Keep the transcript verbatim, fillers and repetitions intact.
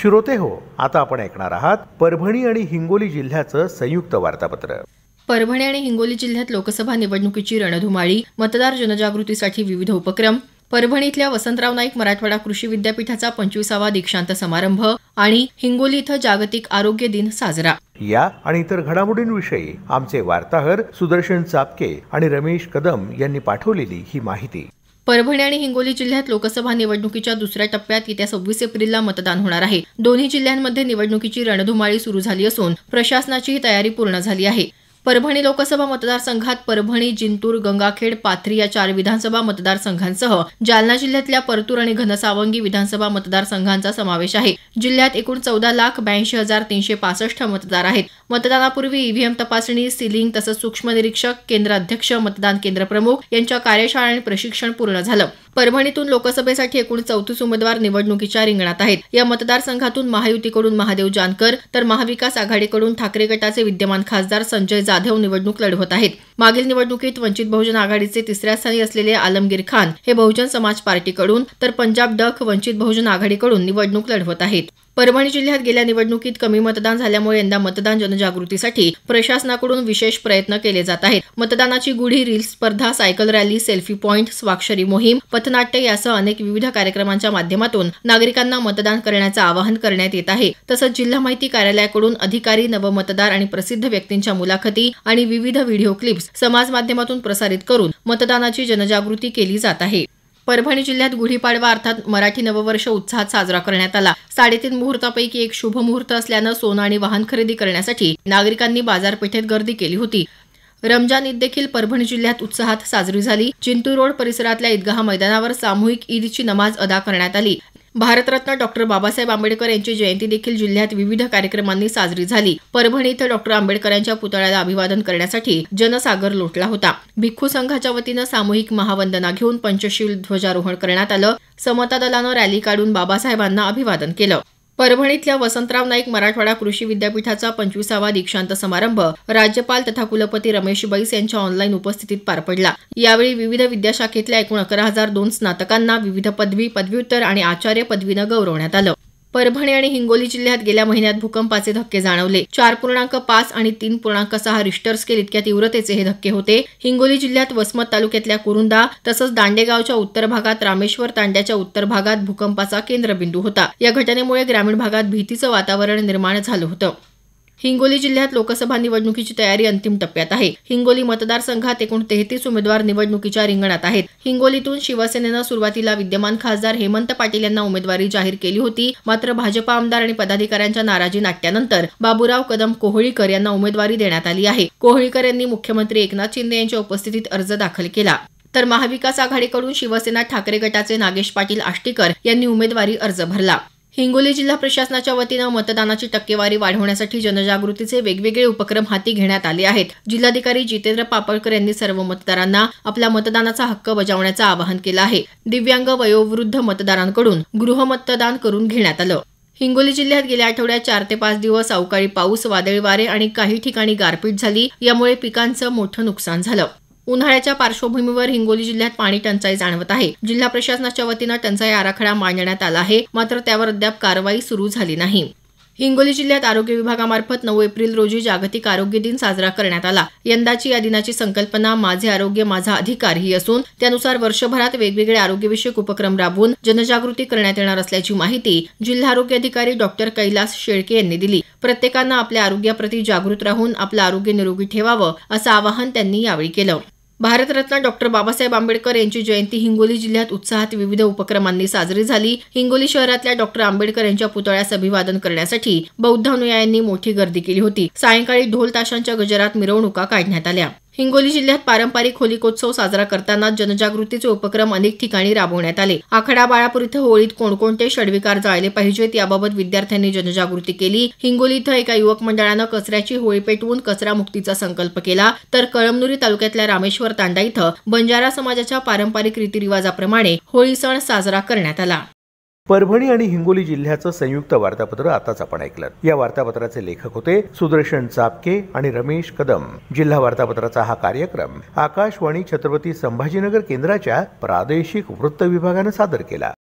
श्रोते हो, आता आपण ऐकणार आहात परभणी आणि हिंगोली जिल्ह्याचं संयुक्त वार्तापत्र। परभणी आणि हिंगोली जिल्ह्यात लोकसभा निवडणुकीची रणधुमाळी, मतदार जनजागृतीसाठी विविध उपक्रम, परभणी इथल्या वसंतराव नाईक मराठवाडा कृषी विद्यापीठाचा पंचवीसावा दीक्षांत समारंभ आणि हिंगोली इथं जागतिक आरोग्य दिन साजरा। या आणि इतर घडामोडींविषयी आमचे वार्ताहर सुदर्शन चापके आणि रमेश कदम यांनी पाठवलेली ही माहिती। परभणी आणि हिंगोली जिल्ह्यात लोकसभा निवडणुकीच्या दुसऱ्या टप्प्यात येत्या सव्वीस एप्रिलला मतदान होणार आहे। दोन्ही जिल्ह्यांमध्ये निवडणुकीची रणधुमाळी सुरू झाली असून प्रशासनाची तयारी पूर्ण झाली आहे। परभणी लोकसभा मतदारसंघात परभणी, जिंतूर, गंगाखेड, पाथरी या चार विधानसभा मतदारसंघांसह जालना जिल्ह्यातल्या परतूर आणि घनसावंगी विधानसभा मतदारसंघांचा समावेश आहे। जिल्ह्यात एकूण चौदा लाख ब्याऐंशी हजार तीनशे पासष्ट मतदार आहेत। मतदानापूर्वी ईव्हीएम तपासणी, सीलिंग तसंच सूक्ष्म निरीक्षक, केंद्र अध्यक्ष, मतदान केंद्र प्रमुख यांच्या कार्यशाळा आणि प्रशिक्षण पूर्ण झालं। परभणीतून लोकसभेसाठी एकूण चौतीस उमेदवार निवडणुकीच्या रिंगणात आहेत। या मतदारसंघातून महायुतीकडून महादेव जानकर तर महाविकास आघाडीकडून ठाकरे गटाचे विद्यमान खासदार संजय जाधव निवडणूक लढवत आहेत। मागील निवडणुकीत वंचित बहुजन आघाडीचे तिसऱ्या स्थानी असलेले आलमगीर खान हे बहुजन समाज पार्टीकडून तर पंजाब डक वंचित बहुजन आघाडीकडून निवडणूक लढवत आहेत। परभणी जिल्ह्यात गेल्या निवडणुकीत कमी मतदान झाल्यामुळे यंदा मतदान जनजागृतीसाठी प्रशासनाकडून विशेष प्रयत्न केले जात आहेत। मतदानाची गुढी, रील स्पर्धा, सायकल रॅली, सेल्फी पॉइंट, स्वाक्षरी मोहीम, पथनाट्य यासह अनेक विविध कार्यक्रमांच्या माध्यमातून नागरिकांना मतदान करण्याचं आवाहन करण्यात येत आहे। तसंच जिल्हा माहिती कार्यालयाकडून अधिकारी, नवमतदार आणि प्रसिद्ध व्यक्तींच्या मुलाखती आणि विविध व्हिडिओ क्लिप्स समाज माध्यमातून प्रसारित करून मतदानाची जनजागृती केली जात आहे। परभणी जिल्ह्यात गुढीपाडवा अर्थात मराठी नववर्ष उत्साहात साजरा करण्यात आला। साडेतीन मुहूर्तापैकी एक शुभ मुहूर्त असल्यानं सोनं आणि वाहन खरेदी करण्यासाठी नागरिकांनी बाजारपेठेत गर्दी केली होती। रमजान ईद देखील परभणी जिल्ह्यात उत्साहात साजरी झाली। जिंतूर रोड परिसरातल्या ईदगाह मैदानावर सामूहिक ईदची नमाज अदा करण्यात आली। भारतरत्न डॉक्टर बाबासाहेब आंबेडकर यांची जयंती देखील जिल्ह्यात विविध कार्यक्रमांनी साजरी झाली। परभणी इथं डॉक्टर आंबेडकरांच्या पुतळ्याला अभिवादन करण्यासाठी जनसागर लोटला होता। भिक्खू संघाच्या वतीनं सामूहिक महावंदना घेऊन पंचशील ध्वजारोहण करण्यात आलं। समता दलानं रॅली काढून बाबासाहेबांना अभिवादन केलं। परभणीतल्या वसंतराव नाईक मराठवाडा कृषी विद्यापीठाचा पंचवीसावा दीक्षांत समारंभ राज्यपाल तथा कुलपती रमेश बैस यांच्या ऑनलाईन उपस्थितीत पार पडला। यावेळी विविध विद्याशाखेतल्या एकूण अकरा हजार दोन स्नातकांना विविध पदवी, पदव्युत्तर आणि आचार्य पदवीनं गौरवण्यात आलं। परभणी आणि हिंगोली जिल्ह्यात गेल्या महिन्यात भूकंपाचे धक्के जाणवले। चार पूर्णांक पाच आणि तीन पूर्णांक सहा रिश्टर स्केल इतक्या तीव्रतेचे हे धक्के होते। हिंगोली जिल्ह्यात वसमत तालुक्यातल्या कुरुंदा तसंच दांडेगावच्या उत्तर भागात, रामेश्वर तांड्याच्या उत्तर भागात भूकंपाचा केंद्रबिंदू होता। या घटनेमुळे ग्रामीण भागात भीतीचं वातावरण निर्माण झालं होतं। हिंगोली जिल्ह्यात लोकसभा निवडणुकीची तयारी अंतिम टप्प्यात आहे। हिंगोली मतदारसंघात एकूण तेहतीस उमेदवार निवडणुकीच्या रिंगणात आहेत। हिंगोलीतून शिवसेनेनं सुरुवातीला विद्यमान खासदार हेमंत पाटील यांना उमेदवारी जाहीर केली होती। मात्र भाजपा आमदार आणि पदाधिकाऱ्यांच्या नाराजी नाट्यानंतर बाबूराव कदम कोहळीकर यांना उमेदवारी देण्यात आली आहे। कोहळीकर यांनी मुख्यमंत्री एकनाथ शिंदे यांच्या उपस्थितीत अर्ज दाखल केला। तर महाविकास आघाडीकडून शिवसेना ठाकरे गटाचे नागेश पाटील आष्टीकर यांनी उमेदवारी अर्ज भरला। हिंगोली जिल्हा प्रशासनाच्या वतीनं मतदानाची टक्केवारी वाढवण्यासाठी जनजागृतीचे वेगवेगळे उपक्रम हाती घेण्यात आले आहेत। जिल्हाधिकारी जितेंद्र पापळकर यांनी सर्व मतदारांना आपला मतदानाचा हक्क बजावण्याचं आवाहन केलं आहे। दिव्यांग, वयोवृद्ध मतदारांकडून गृहमतदान करून घेण्यात आलं। हिंगोली जिल्ह्यात गेल्या आठवड्यात चार ते पाच दिवस अवकाळी पाऊस, वादळी वारे आणि काही ठिकाणी गारपीट झाली। यामुळे पिकांचं मोठं नुकसान झालं। उन्हाळ्याच्या पार्श्वभूमीवर हिंगोली जिल्ह्यात पाणी टंचाई जाणवत आहे। जिल्हा प्रशासनाच्या वतीनं टंचाई आराखडा मांडण्यात आला आहे, मात्र त्यावर अद्याप कारवाई सुरू झाली नाही। हिंगोली जिल्ह्यात आरोग्य विभागामार्फत नऊ एप्रिल रोजी जागतिक आरोग्य दिन साजरा करण्यात आला। यंदाची या दिनाची संकल्पना माझे आरोग्य माझा अधिकार ही असून त्यानुसार वर्षभरात वेगवेगळे आरोग्यविषयक उपक्रम राबवून जनजागृती करण्यात येणार असल्याची माहिती जिल्हा आरोग्य अधिकारी डॉक्टर कैलास शेळके यांनी दिली। प्रत्येकानं आपल्या आरोग्याप्रती जागृत राहून आपलं आरोग्य निरोगी ठेवावं असं आवाहन त्यांनी यावेळी केलं। भारतरत्न डॉक्टर बाबासाहेब आंबेडकर यांची जयंती हिंगोली जिल्ह्यात उत्साहात विविध उपक्रमांनी साजरी झाली। हिंगोली शहरातल्या डॉक्टर आंबेडकर यांच्या पुतळ्यास अभिवादन करण्यासाठी बौद्ध अनुयायांनी मोठी गर्दी केली होती। सायंकाळी ढोल ताशांच्या गजरात मिरवणुका काढण्यात आल्या। हिंगोली जिल्ह्यात पारंपरिक होलिकोत्सव साजरा करताना जनजागृतीचे उपक्रम अनेक ठिकाणी राबवण्यात आले। आखडा बाळापूर इथं होळीत कोणकोणते षडविकार जाळले पाहिजेत याबाबत विद्यार्थ्यांनी जनजागृती केली। हिंगोली इथं एका युवक मंडळानं कचऱ्याची होळी पेटवून कचरा मुक्तीचा संकल्प केला। तर कळमनुरी तालुक्यातल्या रामेश्वर तांडा इथं बंजारा समाजाच्या पारंपरिक रीतिरिवाजाप्रमाणे होळी सण साजरा करण्यात आला। परभणी आणि हिंगोली जिल्ह्याचं संयुक्त वार्तापत्र आताच आपण ऐकलं। या वार्तापत्राचे लेखक होते सुदर्शन चापके आणि रमेश कदम। जिल्हा वार्तापत्राचा हा कार्यक्रम आकाशवाणी छत्रपती संभाजीनगर केंद्राच्या प्रादेशिक वृत्त विभागाने सादर केला।